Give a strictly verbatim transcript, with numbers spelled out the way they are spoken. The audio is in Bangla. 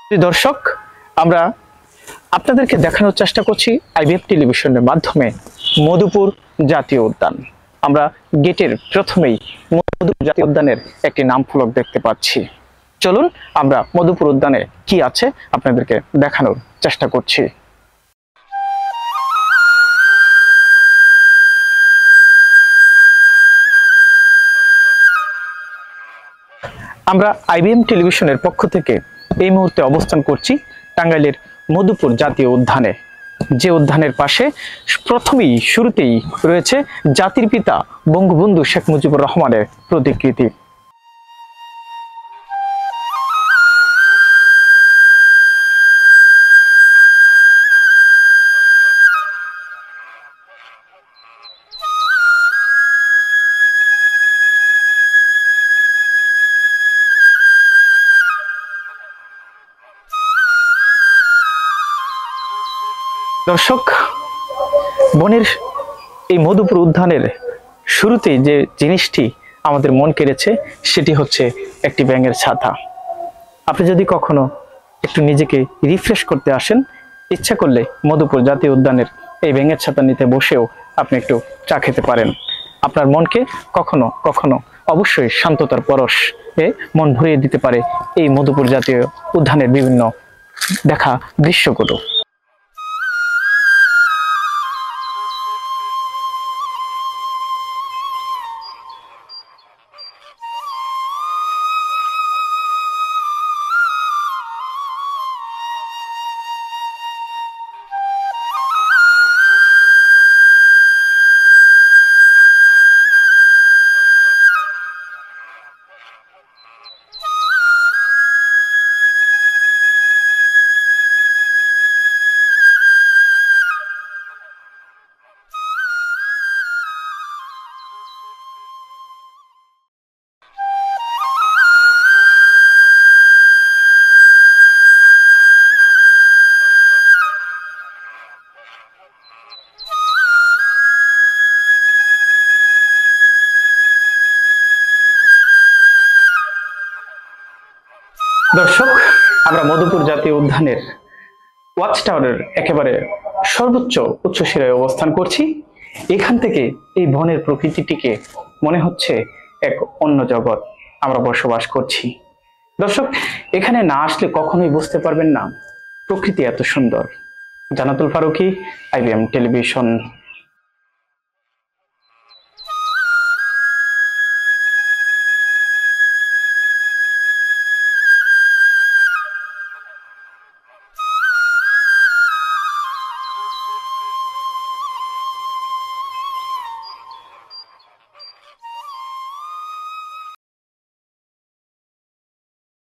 দর্শক, আমরা আপনাদেরকে দেখানোর চেষ্টা করছি আইবিএফ টেলিভিশনের মাধ্যমে মধুপুর জাতীয় উদ্যান। আমরা গেটের প্রথমেই মধুপুর জাতীয় উদ্যানের একটি নাম ফলক দেখতে পাচ্ছি। চলুন আমরা মধুপুর উদ্যানে কি আছে আপনাদেরকে দেখানোর চেষ্টা করছি। আমরা আইবিএম টেলিভিশনের পক্ষ থেকে এই মুহূর্তে অবস্থান করছি টাঙ্গাইলের মধুপুর জাতীয় উদ্যানে, যে উদ্যানের পাশে প্রথমেই শুরুতেই রয়েছে জাতির পিতা বঙ্গবন্ধু শেখ মুজিবুর রহমানের প্রতিকৃতি। দর্শক, বনের এই মধুপুর উদ্যানের শুরুতেই যে জিনিসটি আমাদের মন কেড়েছে সেটি হচ্ছে একটি ব্যাঙের ছাতা। আপনি যদি কখনো একটু নিজেকে রিফ্রেশ করতে আসেন, ইচ্ছা করলে মধুপুর জাতীয় উদ্যানের এই ব্যাঙের ছাতা নিতে বসেও আপনি একটু চা খেতে পারেন। আপনার মনকে কখনো কখনো অবশ্যই শান্ততার পরশ এ মন ভরিয়ে দিতে পারে এই মধুপুর জাতীয় উদ্যানের বিভিন্ন দেখা দৃশ্যগুলো। দর্শক, আমরা মধুপুর জাতীয় উদ্যানের ওয়াচ টাওয়ারের একেবারে সর্বোচ্চ উচ্চ শিরায় অবস্থান করছি। এখান থেকে এই বনের প্রকৃতিটিকে মনে হচ্ছে এক অন্য জগৎ আমরা বসবাস করছি। দর্শক, এখানে না আসলে কখনোই বুঝতে পারবেন না প্রকৃতি এত সুন্দর। Jannatul Faruki, IBM television.